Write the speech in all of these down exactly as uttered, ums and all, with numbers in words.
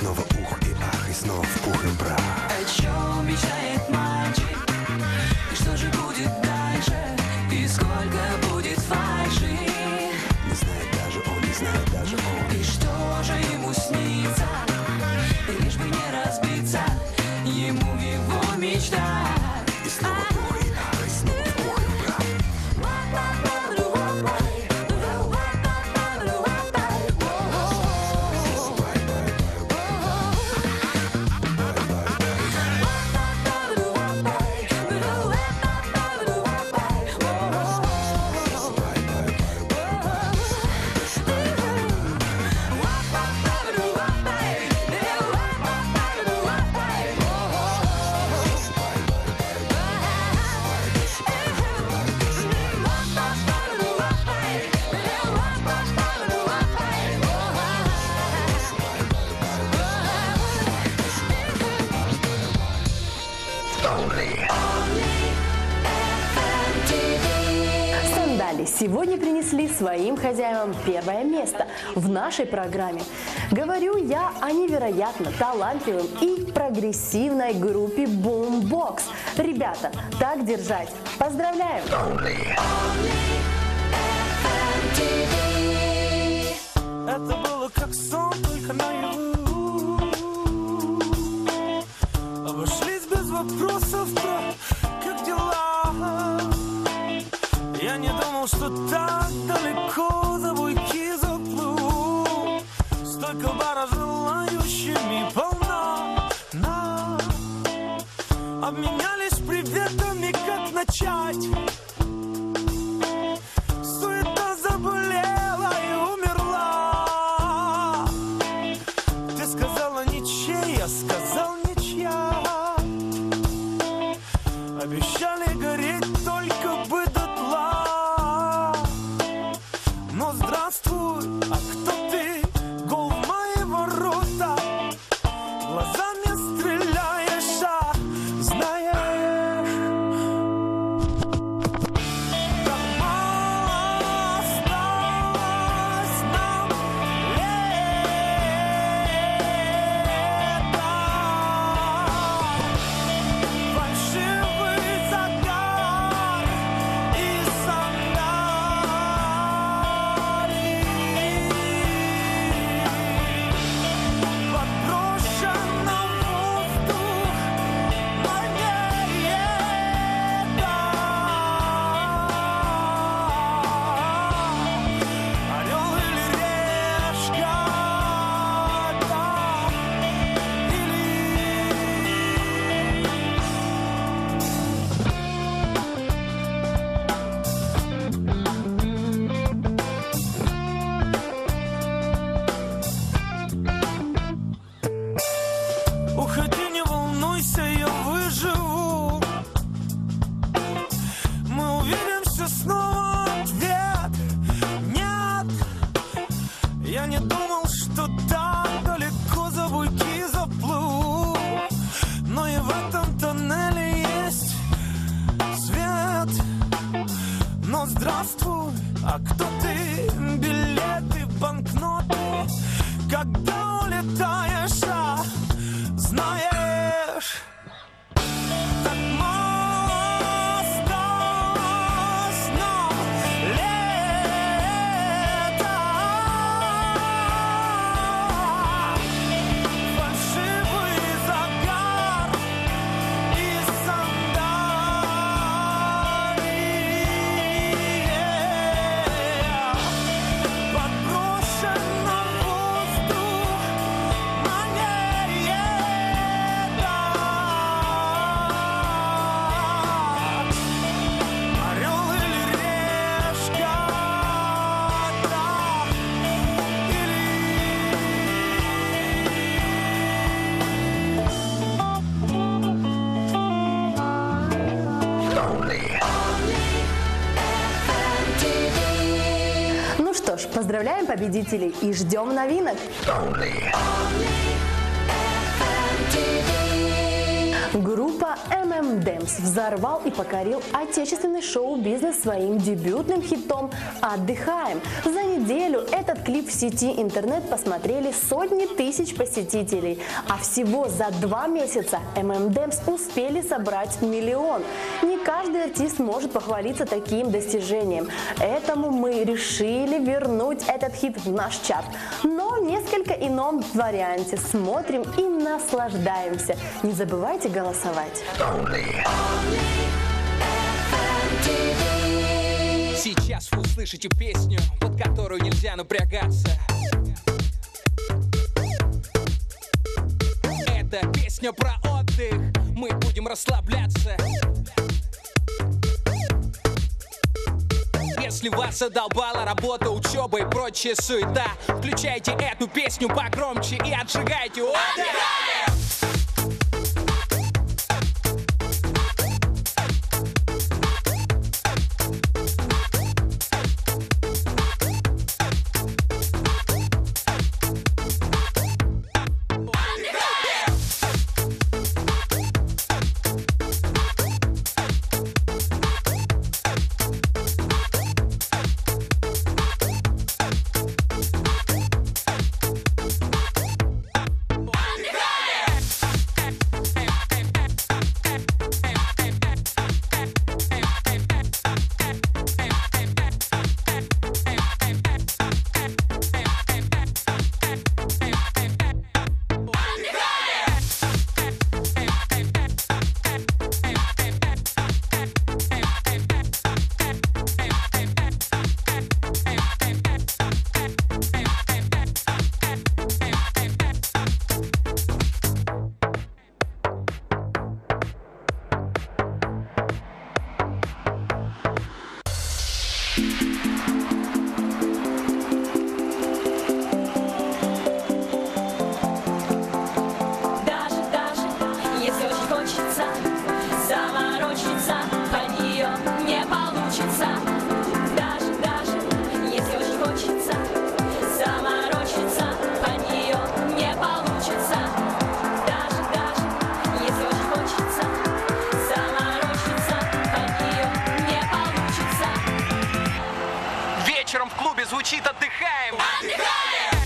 снова ух и ах, и снова в пух и прах. О чем мечтает мальчик? И что же будет дальше? И сколько будет фальши? Не знает даже он, не знает даже он. И что же ему снится? Лишь бы не разбиться ему в его мечтах. И снова ух и ах, и снова в пух и прах. Сандали сегодня принесли своим хозяевам первое место в нашей программе. Говорю я о невероятно талантливом и прогрессивной группе Boombox. Ребята, так держать! Поздравляем! Это было как сон, только наяву. Обошлись без вопросов про как дела. Я не думал, что так далеко за буйки заплыву. Столько бара желающими полна. На. Обменялись приветами, как начать. Суета заболела и умерла. Ты сказала ничей, я сказал ничья. Обещали гореть только бы дотла. Но здравствуй, а кто ты? Гол в мои ворота. Глазами стреляешь, а знаешь, как мало осталось нам лета. Фальшивый загар и сандалии. Подброшено в воздух манера. Орел или решка, да, уходи, не волнуйся, я выживу. Мы увидимся снова, ответ нет. Я не думал, что так далеко за буйки заплыву. Но и в этом тоннеле есть свет. Но здравствуй, а кто ты? Билеты, банкноты. Когда улетаешь, а знаешь, так мало осталось нам лета. Фальшивый загар и сандалии. Подброшено в воздух манера. Орел или решка, да, Ну что ж, поздравляем победителей и ждем новинок. Группа эм эм эм эм Dance взорвал и покорил отечественный шоу-бизнес своим дебютным хитом «Отдыхаем». За неделю этот клип в сети интернет посмотрели сотни тысяч посетителей, а всего за два месяца эм эм Dance успели собрать миллион. Не каждый артист может похвалиться таким достижением. Этому мы решили вернуть этот хит в наш чарт, но в несколько ином варианте. Смотрим и наслаждаемся. Не забывайте голосовать. Сейчас вы услышите песню, под которую нельзя напрягаться. Это песня про отдых, мы будем расслабляться. Если вас задолбала работа, учеба и прочая суета, включайте эту песню погромче и отжигайте. Отдыхаем! В клубе звучит «Отдыхаем». Отдыхаем!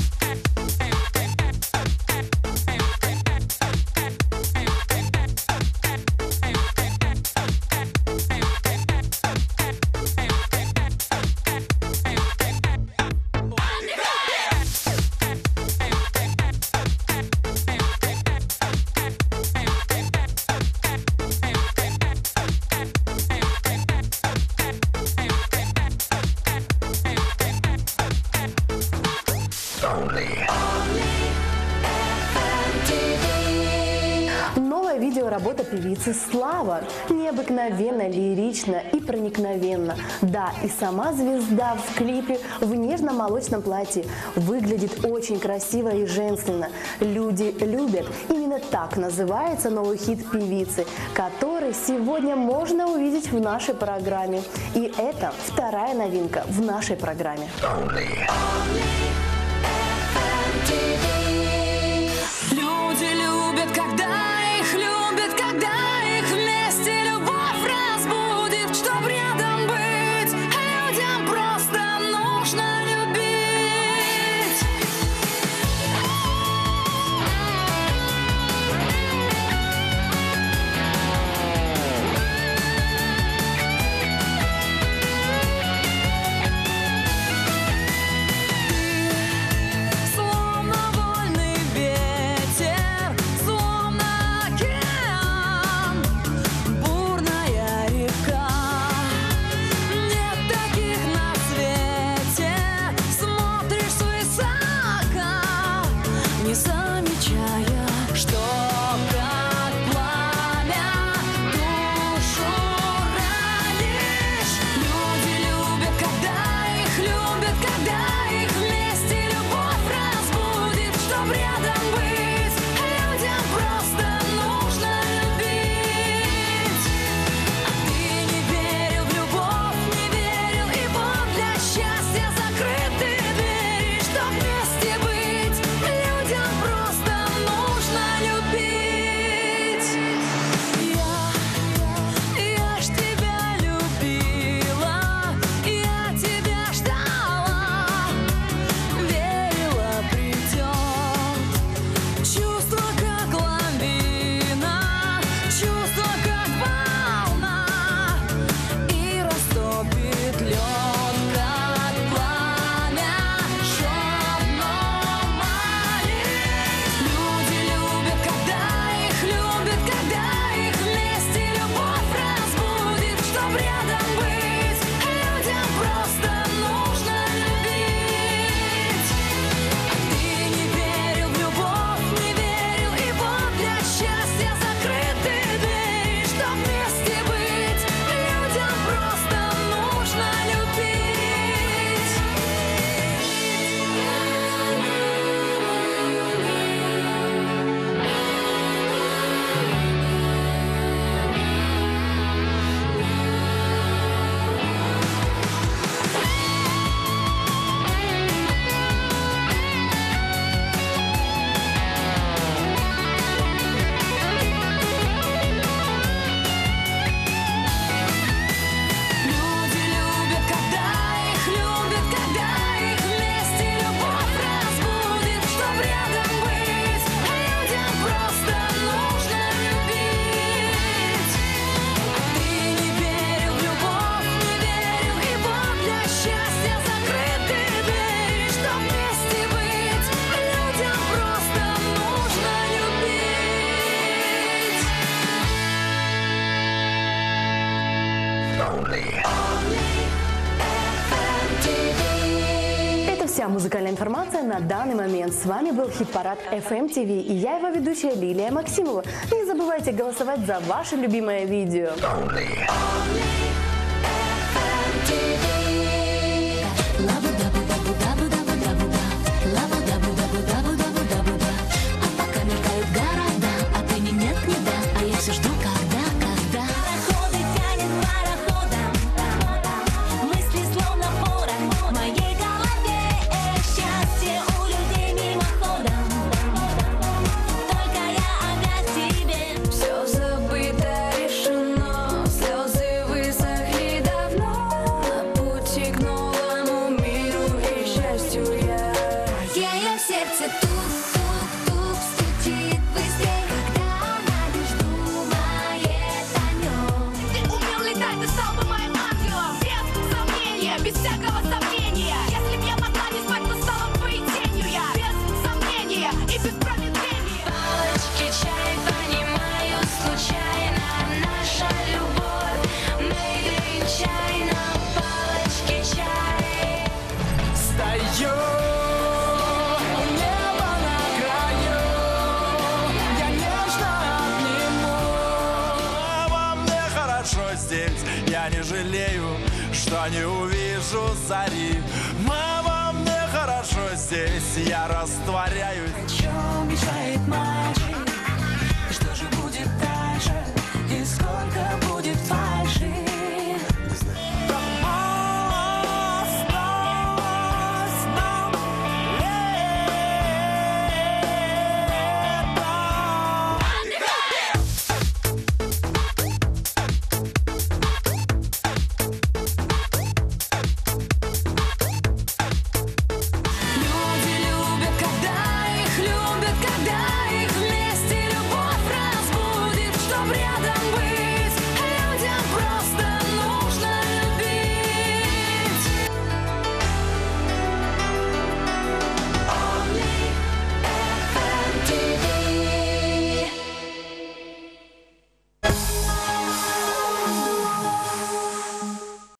Новая видеоработа певицы Слава. Необыкновенно лирично и проникновенно. Да, и сама звезда в клипе в нежно-молочном платье выглядит очень красиво и женственно. Люди любят. Именно так называется новый хит певицы, который сегодня можно увидеть в нашей программе. И это вторая новинка в нашей программе. Люди любят, когда их любят, когда их вместе любовь разбудит, чтоб рядом быть, людям просто нужно любить. Ты словно вольный ветер, словно океан, бурная река. Нет таких на свете, смотришь свысока, не замечая, что как пламя душу ранишь. Люди любят, когда их любят, когда их вместе любовь разбудит, чтоб рядом быть, людям просто нужно любить. А ты не верил в любовь, не верил, и вот для счастья закрыты двери, чтоб вместе быть, людям просто нужно любить. Я Это вся музыкальная информация на данный момент. С вами был хит-парад эф эм ти ви и я его ведущая Лилия Максимова. Не забывайте голосовать за ваше любимое видео. Я не жалею, что не увижу зари. Мама, мне хорошо здесь, я растворяюсь.